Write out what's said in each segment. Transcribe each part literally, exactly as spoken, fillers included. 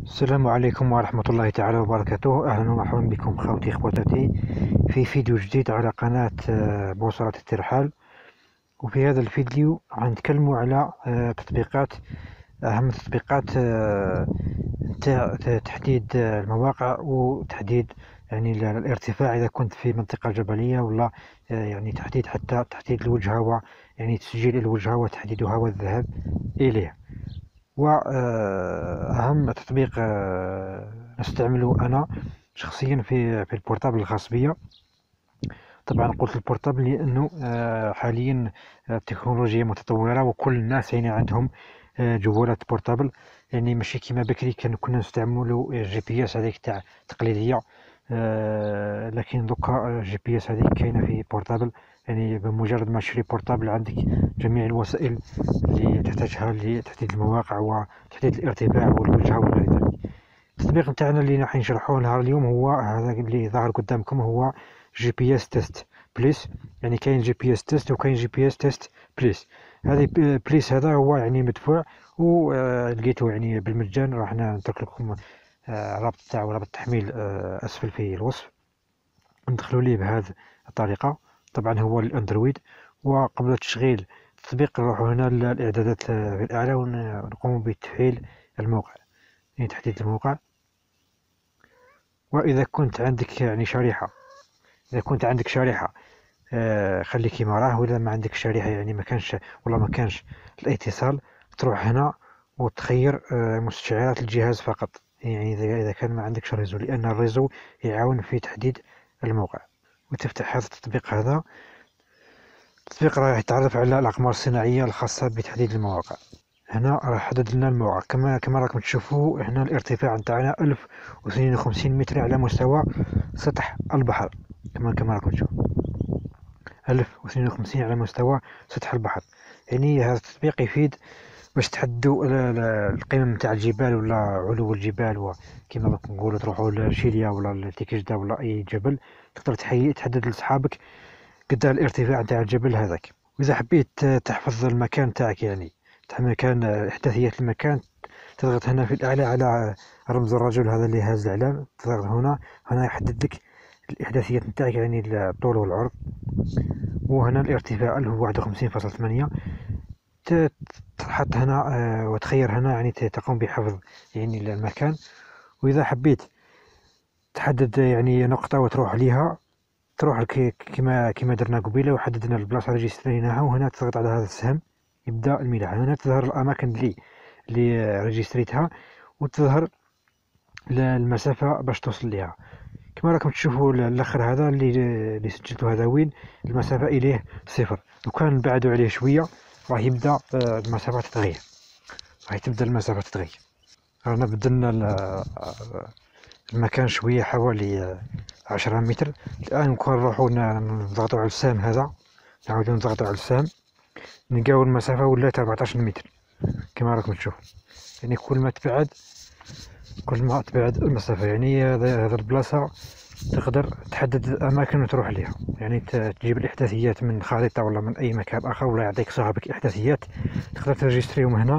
السلام عليكم ورحمة الله تعالى وبركاته. أهلا ومرحبا بكم خوتي خواتاتي في فيديو جديد على قناة آه، بوصلة الترحال. وفي هذا الفيديو غنتكلموا على آه، تطبيقات أهم التطبيقات آه، نتاع تحديد آه، المواقع وتحديد يعني ال- الارتفاع إذا كنت في منطقة جبلية ولا آه، يعني تحديد حتى تحديد الوجهة و يعني تسجيل الوجهة وتحديدها والذهاب إليها. وأهم تطبيق آه، نستعمله أنا شخصيا في في البورتابل الخاص بي. طبعا قلت البورتابل لأنه آه، حاليا التكنولوجيا متطورة وكل الناس يعني عندهم آه، جوالات بورتابل، يعني ماشي كيما بكري كان كنا نستعملوا جي بي اس هذيك تاع تقليدية. آه، لكن دوكا جي بي اس هذيك كاينة في بورتابل، يعني بمجرد ما تشري بورتابل عندك جميع الوسائل اللي تحتاجها لتحديد المواقع وتحديد الارتفاع والوجهة وغير ذلك. التطبيق نتاعنا اللي راح نشرحوه نهار اليوم هو هذا اللي ظاهر قدامكم، هو جي بي اس تيست بليس. يعني كاين جي بي اس تيست وكاين جي بي اس تيست بليس. هذه بليس هذا هو يعني مدفوع ولقيته يعني بالمجان. راح نترك لكم آه، الرابط تاعو رابط التحميل آه، اسفل في الوصف. ندخلوا ليه بهذه الطريقة. طبعا هو الاندرويد. وقبل تشغيل التطبيق نروحوا هنا للاعدادات في الاعلى ونقوم بتفعيل الموقع، يعني تحديد الموقع. وإذا كنت عندك يعني شريحة إذا كنت عندك شريحة آه خلي كيما راه، وإذا ما عندك شريحة يعني ما كانش ولا ما كانش الاتصال، تروح هنا وتخير آه مستشعرات الجهاز فقط، يعني إذا إذا كان ما عندكش ريزو، لأن الريزو يعاون في تحديد الموقع. وتفتح هذا التطبيق. هذا التطبيق راح يتعرف على الأقمار الصناعية الخاصة بتحديد المواقع. هنا راح حدد لنا الموقع كما كما راكم تشوفوا. هنا الارتفاع نتاعنا ألف واثنين وخمسين متر على مستوى سطح البحر. كما كما راكم تشوفوا ألف واثنين وخمسين على مستوى سطح البحر. يعني هذا التطبيق يفيد باش تحددوا القمم نتاع الجبال ولا علو الجبال، وكما راكم نقولوا تروحوا لشيليا ولا لتيكجدا ولا اي جبل، تقدر تحدد لصحابك قد الارتفاع نتاع الجبل هذاك. واذا حبيت تحفظ المكان تاعك، يعني مكان احداثيات المكان، تضغط هنا في الاعلى على رمز الرجل هذا اللي هاز الاعلام، تضغط هنا. هنا يحدد لك الاحداثيات نتاعك، يعني الطول والعرض. وهنا الارتفاع اللي هو واحد وخمسين فاصلة ثمانية. تحط هنا وتخير هنا، يعني تقوم بحفظ يعني المكان. واذا حبيت تحدد يعني نقطة وتروح ليها، تروح كما كما درنا قبيله وحددنا البلاصه اللي ريجستريناها، وهنا تضغط على هذا السهم يبدا الملاح. هنا تظهر الاماكن اللي اللي ريجستريتها وتظهر المسافه باش توصل ليها. كما راكم تشوفوا الاخر هذا اللي اللي سجلته، هذا وين المسافه اليه صفر. لو كان نبعدوا عليه شويه راح يبدا المسافه تتغير، راح تبدا المسافه تتغير. رانا بدلنا المكان شويه حوالي عشرة متر. الآن نكون نروحو نضغطو على السهم هذا، نعاودو نضغطو على السهم، نلقاو المسافة ولات أربعتاش متر كما راكم تشوفو. يعني كل ما تبعد كل ما تبعد المسافة. يعني هذا البلاصة تقدر تحدد الأماكن وتروح ليها، يعني تجيب الإحداثيات من خريطة ولا من أي مكان آخر، ولا يعطيك صاحبك إحداثيات تقدر تريجستريهم هنا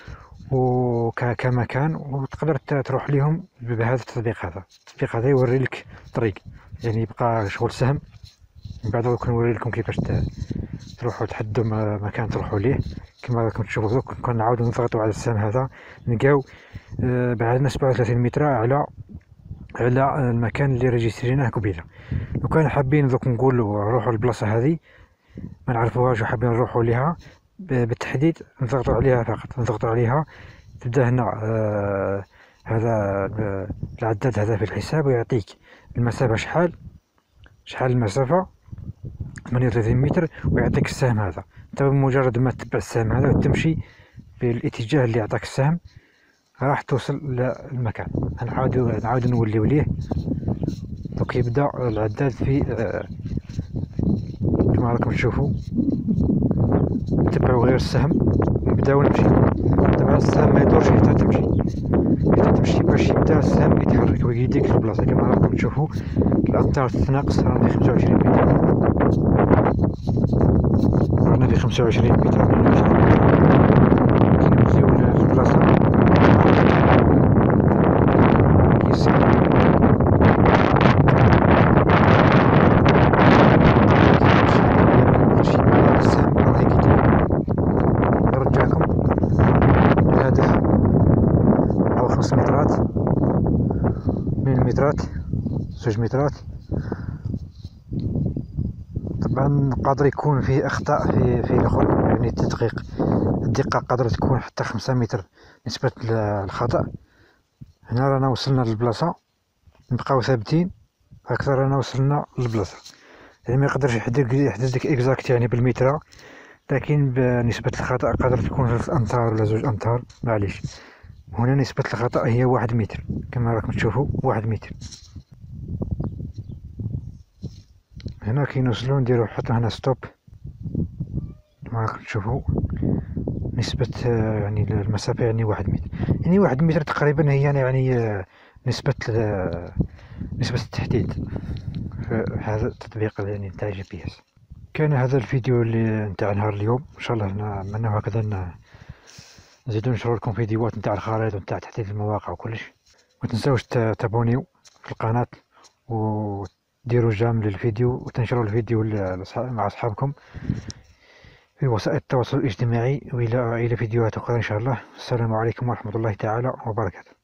وكمكان، وتقدر تروح ليهم بهذا التطبيق. هذا التطبيق هذا يوري لك الطريق، يعني يبقى شغل سهم. من بعد غادي نوري لكم كيفاش تروحوا تحددوا مكان تروحوا ليه. كما راكم تشوفوا دوك كنا نعاودوا نضغطوا على السهم هذا، نلقاو بعدنا سبعة وثلاثين متر على على المكان اللي ريجستريناه قبيله. لو كان حابين دوك نقولوا نروحوا للبلاصه هذه ما نعرفوهاش وحابين نروحوا ليها بالتحديد، نضغطوا عليها فقط، نضغطوا عليها. تبدا هنا آه هذا العداد هذا في الحساب، ويعطيك المسافة شحال شحال المسافة ثمانية وثلاثين متر، ويعطيك السهم هذا. انت بمجرد ما تتبع السهم هذا وتمشي في الاتجاه اللي يعطاك السهم راح توصل للمكان. نعاود نعاود نوليو ليه. دوك يبدا العداد في آه كما راكم تشوفوا. نتبعوا غير السهم ونبداو نمشي. طبعا السهم ما يدورش حتى تمشي حتى تمشي باش يبدا السهم يتحرك ويديك البلاصه. كما راكم تشوفوا الامتار تتناقص، رانا في خمسة وعشرين متر، رانا في خمسة وعشرين متر. كي نمشيو للبلاصه مترات مليمترات زوج مترات. طبعا قادر يكون فيه اخطاء في في الاخر، يعني التدقيق الدقة قادرة تكون حتى خمسة متر نسبة الخطأ. هنا رانا وصلنا للبلاصة، نبقاو ثابتين هكذا رانا وصلنا للبلاصة. يعني ما يقدرش يحدد يحدد لك اكزاكت يعني بالمتر، لكن بنسبة الخطأ قادرة تكون ثلاث امتار ولا زوج امتار معليش. هنا نسبة الخطأ هي واحد متر كما راكم تشوفوا، واحد متر. هنا كي نوصلو نديرو حتى هنا ستوب كما راكم تشوفوا. نسبة يعني المسافة يعني واحد متر، يعني واحد متر تقريبا هي يعني نسبة نسبة التحديد في هذا التطبيق يعني نتاع جي بي اس. كان هذا الفيديو اللي نتاع نهار اليوم، ان شاء الله نتمنى هكذا نزيدو نشرو لكم فيديوهات نتاع الخرائط ونتاع تحديد المواقع وكلش. ما تنساوش تابونيو في القناة وديروا جام للفيديو وتنشروا الفيديو مع اصحابكم في وسائل التواصل الاجتماعي، والى الى فيديوهات اخرى ان شاء الله. السلام عليكم ورحمة الله تعالى وبركاته.